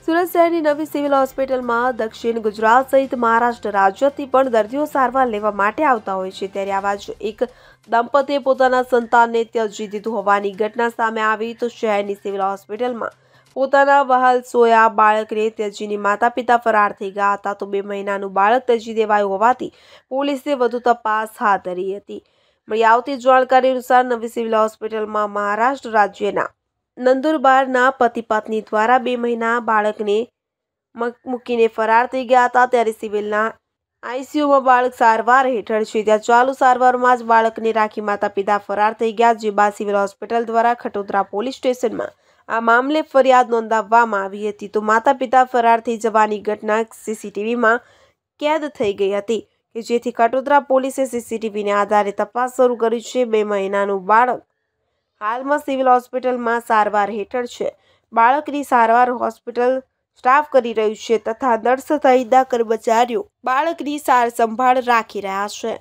સુરત શહેરની નવી સિવિલ હોસ્પિટલમાં દક્ષિણ ગુજરાત સહિત મહારાષ્ટ્ર રાજ્યથી પણ દર્દીઓ સારવાર લેવા માટે આવતા હોય છે। ત્યારે આવા જ એક દંપતીએ પોતાના સંતાનને ત્યજી દીધું હોવાની ઘટના સામે આવી તો શહેરની સિવિલ હોસ્પિટલમાં પોતાના વહાલ સોયા બાળકને ત્યજીને માતા-પિતા ફરાર થઈ ગયા હતા। તો 2 મહિનાનું બાળક ત્યજી દેવાયું હોવાથી પોલીસે વધુ તપાસ હાથ ધરી હતી। મળી આવતી જાણકારી અનુસાર નવી સિવિલ હોસ્પિટલમાં મહારાષ્ટ્ર રાજ્યના નંદુરબારના પતિ પત્ની દ્વારા 2 મહિના બાળકને મૂકીને ફરાર થઈ ગયા હતા। ત્યારે સિવિલના આઈસીયુમાં બાળક સારવાર હેઠળ છે। ત્યાં ચાલુ સારવારમાં જ બાળકને રાખી માતા પિતા ફરાર થઈ ગયા। જે બાદ સિવિલ હોસ્પિટલ દ્વારા ખટોદરા પોલીસ સ્ટેશનમાં આ મામલે ફરિયાદ નોંધાવવામાં આવી હતી। તો માતા પિતા ફરાર થઈ જવાની ઘટના સીસીટીવીમાં કેદ થઈ ગઈ હતી કે જેથી ખટોદરા પોલીસે સીસીટીવીને આધારે તપાસ શરૂ કરી છે। 2 મહિનાનું બાળક હાલમાં સિવિલ હોસ્પિટલમાં સારવાર હેઠળ છે। બાળકની સારવાર હોસ્પિટલ સ્ટાફ કરી રહ્યું છે તથા નર્સ સહિતના કર્મચારીઓ બાળકની સાર સંભાળ રાખી રહ્યા છે।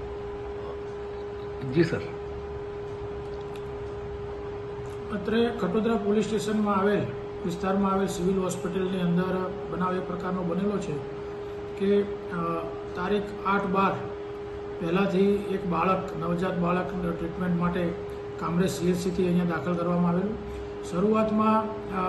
જી સર, અત્રે ખટોદરા પોલીસ સ્ટેશનમાં આવેલ વિસ્તારમાં આવેલ સિવિલ હોસ્પિટલની અંદર બનાવ એ પ્રકારનો બનેલો છે કે તારીખ 8/12 પહેલાંથી એક બાળક નવજાત બાળક ટ્રીટમેન્ટ માટે કામરેજ સીએચસીથી અહીંયા દાખલ કરવામાં આવેલું। શરૂઆતમાં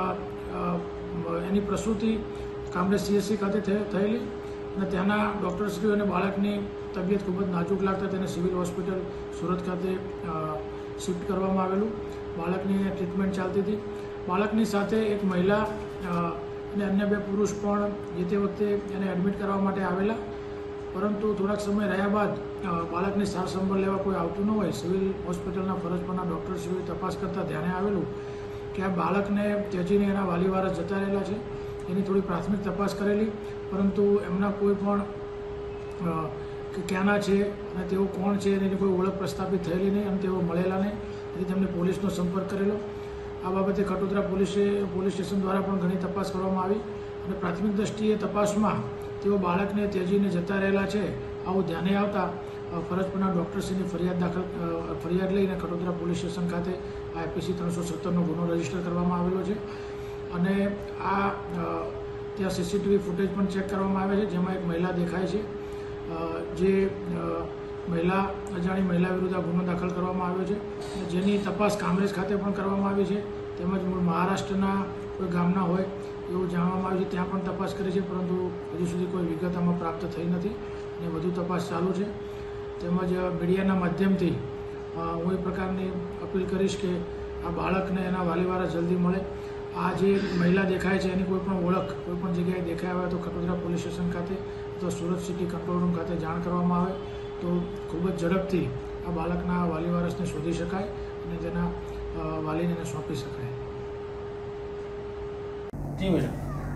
એની પ્રસૂતિ કામરેજ સીએચસી ખાતે થયેલી અને ત્યાંના ડૉક્ટરશ્રીઓ અને બાળકની તબિયત ખૂબ જ નાજુક લાગતા તેને સિવિલ હોસ્પિટલ સુરત ખાતે શિફ્ટ કરવામાં આવેલું। બાળકની ટ્રીટમેન્ટ ચાલતી હતી। બાળકની સાથે એક મહિલા અને અન્ય 2 પુરુષ પણ જે તે વખતે એને એડમિટ કરવા માટે આવેલા, પરંતુ થોડાક સમય રહ્યા બાદ બાળકની સાર સંભાળ લેવા કોઈ આવતું ન હોય સિવિલ હોસ્પિટલના ફરજ પરના ડૉક્ટરશ્રીઓએ તપાસ કરતાં ધ્યાને આવેલું કે આ બાળકને ત્યજીને એના વાલીવારસ જતા રહેલા છે। એની થોડી પ્રાથમિક તપાસ કરેલી, પરંતુ એમના કોઈ પણ કે ક્યાંના છે અને તેઓ કોણ છે એની કોઈ ઓળખ પ્રસ્થાપિત થયેલી નહીં અને તેઓ મળેલા નહીં। તેથી તેમને પોલીસનો સંપર્ક કરેલો। આ બાબતે ખટોદરા પોલીસ સ્ટેશન દ્વારા પણ ઘણી તપાસ કરવામાં આવી અને પ્રાથમિક દ્રષ્ટિએ તપાસમાં તેઓ બાળકને ત્યજીને જતા રહેલા છે આવું ધ્યાને આવતા ફરજ પરના ડૉક્ટરશ્રીની ફરિયાદ લઈને ખટોદરા પોલીસ સ્ટેશન ખાતે IPC 317નો ગુનો રજીસ્ટર કરવામાં આવેલો છે અને આ ત્યાં સીસીટીવી ફૂટેજ પણ ચેક કરવામાં આવે છે, જેમાં એક મહિલા દેખાય છે। જે અજાણી મહિલા વિરુદ્ધ આ ગુનો દાખલ કરવામાં આવ્યો છે, જેની તપાસ કામરેજ ખાતે પણ કરવામાં આવી છે, તેમજ મૂળ મહારાષ્ટ્રના કોઈ ગામના હોય એવું જાણવામાં આવ્યું છે। ત્યાં પણ તપાસ કરી છે, પરંતુ હજુ સુધી કોઈ વિગત આમાં પ્રાપ્ત થઈ નથી અને વધુ તપાસ ચાલુ છે। તેમજ મીડિયાના માધ્યમથી હું એ પ્રકારની અપીલ કરીશ કે આ બાળકને એના વાલીવારસ જલ્દી મળે। આ જે મહિલા દેખાય છે એની કોઈ પણ ઓળખ કોઈ પણ જગ્યાએ દેખાયા હોય તો ખટોદરા પોલીસ સ્ટેશન ખાતે અથવા સુરત સિટી કંટ્રોલ રૂમ ખાતે જાણ કરવામાં આવે તો ખૂબ જ ઝડપથી આ બાળકના વાલીવારસને શોધી શકાય અને તેના વાલીને એને સોંપી શકાય। જી મેડમ,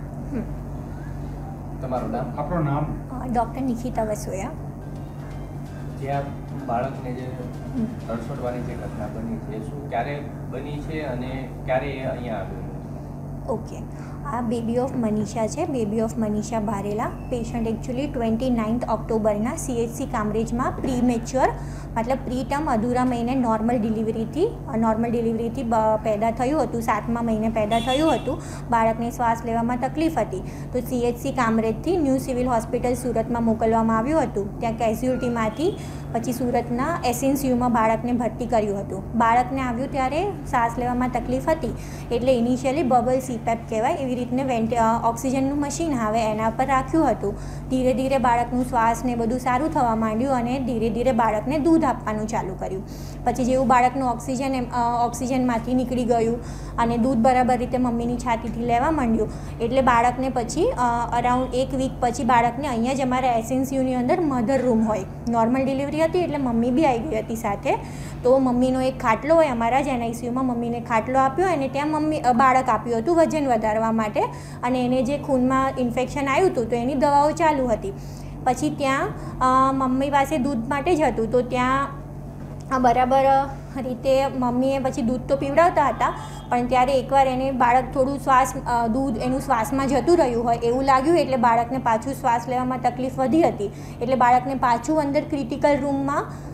તમારું નામ? આપણું નામ? ડૉક્ટર નિકિતા વસોયા। જ્યાં બાળકને જે તડછોડવાની જે ઘટના બની છે શું ક્યારે બની છે અને ક્યારે એ અહીંયા આવ્યું? ઓકે, આ બેબી ઓફ મનીષા છે, baby of Manisha Barela. Patient actually 29 ઓક્ટોબરના CHC કામરેજમાં પ્રીમેચ્યોર મતલબ પ્રી ટર્મ અધૂરા મહિને નોર્મલ ડિલિવરીથી પેદા થયું હતું, 7મા મહિને પેદા થયું હતું। બાળકને શ્વાસ લેવામાં તકલીફ હતી તો CHC કામરેજથી ન્યૂ સિવિલ હોસ્પિટલ સુરતમાં મોકલવામાં આવ્યું હતું। ત્યાં કેઝ્યુઅલ્ટીમાંથી પછી સુરતના SNCUમાં બાળકને ભરતી કર્યું હતું। બાળકને આવ્યું ત્યારે શ્વાસ લેવામાં તકલીફ હતી એટલે ઇનિશિયલી બબલ CPAP કહેવાય એવી રીતને ઓક્સિજનનું મશીન આવે એના પર રાખ્યું હતું। ધીરે ધીરે બાળકનું શ્વાસ ને બધું સારું થવા માંડ્યું અને ધીરે ધીરે બાળકને દૂધ આપવાનું ચાલુ કર્યું। પછી જેવું બાળકનું ઓક્સિજનમાંથી નીકળી ગયું અને દૂધ બરાબર રીતે મમ્મીની છાતીથી લેવા માંડ્યું એટલે બાળકને પછી અરાઉન્ડ 1 વીક પછી બાળકને અહીંયા જ અમારા SNCUની અંદર મધર રૂમ હોય, નોર્મલ ડિલિવરી હતી એટલે મમ્મી બી આવી ગઈ હતી સાથે। તો મમ્મીનો એક ખાટલો હોય અમારા જ NICUમાં, મમ્મીને ખાટલો આપ્યો અને ત્યાં બાળક આપ્યું હતું વજન વધારવા માટે અને એને જે ખૂનમાં ઇન્ફેક્શન આવ્યું હતું તો એની દવાઓ ચાલુ હતી। પછી ત્યાં મમ્મી પાસે દૂધ માટે જ હતું તો ત્યાં બરાબર રીતે મમ્મીએ પછી દૂધ તો પીવડાવતા હતા પણ ત્યારે એકવાર એને બાળક થોડું દૂધ એનું શ્વાસમાં જતું રહ્યું હોય એવું લાગ્યું એટલે બાળકને પાછું શ્વાસ લેવામાં તકલીફ વધી હતી એટલે બાળકને પાછું અંદર ક્રિટિકલ રૂમમાં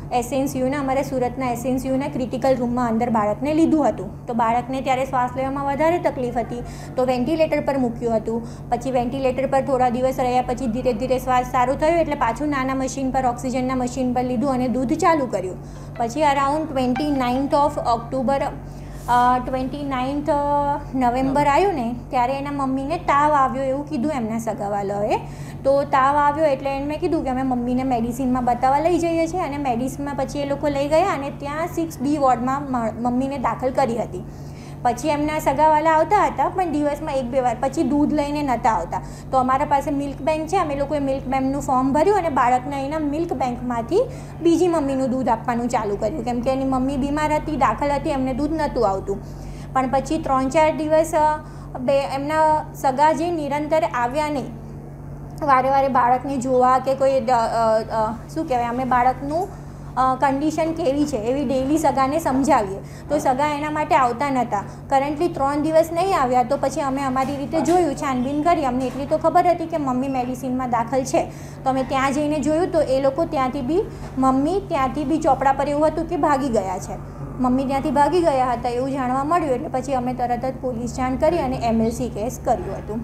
એસએનસીયુના અમારે સુરતના એસએનસીયુના ક્રિટિકલ રૂમમાં અંદર બાળકને લીધું હતું. તો બાળકને ત્યારે શ્વાસ લેવામાં વધારે તકલીફ હતી, તો વેન્ટિલેટર પર મૂક્યું હતું. પછી વેન્ટિલેટર પર થોડા દિવસ રહ્યા પછી ધીરે ધીરે શ્વાસ સારું થયું એટલે પાછું નાના મશીન પર, ઓક્સિજનના મશીન પર લીધું અને દૂધ ચાલુ કર્યું. પછી around 29th of October 29th November આવ્યું ને ત્યારે એના મમ્મીને તાવ આવ્યો એવું કીધું એમના સગાવાલાઓએ. તો તાવ આવ્યો એટલે એને મેં કીધું કે અમે મમ્મીને મેડિસિનમાં બતાવવા લઈ જઈએ છીએ, અને મેડિસિનમાં પછી એ લોકો લઈ ગયા અને ત્યાં 6B વોર્ડમાં મમ્મીને દાખલ કરી હતી. પછી એમના સગાવાલા આવતા હતા પણ દિવસમાં 1-2 વાર, પછી દૂધ લઈને નહોતા આવતા. તો અમારા પાસે મિલ્ક બેંક છે, અમે લોકોએ મિલ્ક બેંકનું ફોર્મ ભર્યું અને બાળકને અહીંના મિલ્ક બેંકમાંથી બીજી મમ્મીનું દૂધ આપવાનું ચાલુ કર્યું, કેમ કે એની મમ્મી બીમાર હતી, દાખલ હતી, એમને દૂધ નહોતું આવતું. પણ પછી 3-4 દિવસ એમના સગા જે નિરંતર આવ્યા નહીં, વારે વારે બાળકને જોવા કે કોઈ શું કહેવાય, અમે બાળકનું કન્ડિશન કેવી છે એવી ડેઈલી સગાને સમજાવીએ તો સગા એના માટે આવતા નહોતા. કરન્ટલી 3 દિવસ નહીં આવ્યા તો પછી અમે અમારી રીતે જોયું, છાનબીન કરી. અમને એટલી તો ખબર હતી કે મમ્મી મેડિસિનમાં દાખલ છે, તો અમે ત્યાં જઈને જોયું તો એ લોકો મમ્મી ત્યાંથી બી ચોપડા પર એવું હતું કે ભાગી ગયા છે, મમ્મી ત્યાંથી ભાગી ગયા હતા એવું જાણવા મળ્યું. એટલે પછી અમે તરત જ પોલીસ જાણ કરી અને MLC કેસ કર્યું હતું.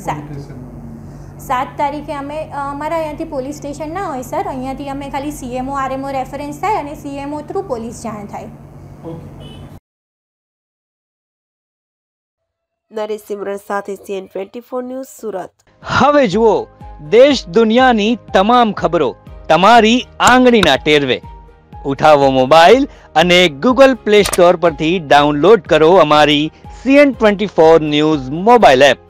7 તારીખે અમે અમારા અહીંયાથી પોલીસ સ્ટેશન ના હોય સર, અહીંયાથી અમે ખાલી CMO RMO રેફરન્સ થાય અને CMO થ્રુ પોલીસ જાણ થાય. નરેશ સિમરન સાથે CN24 ન્યૂઝ સુરત. હવે જુઓ દેશ દુનિયાની તમામ ખબરો તમારી આંગળીના ટેરવે. ઉઠાવો મોબાઈલ અને Google Play Store પરથી ડાઉનલોડ કરો અમારી CN24 ન્યૂઝ મોબાઈલ એપ.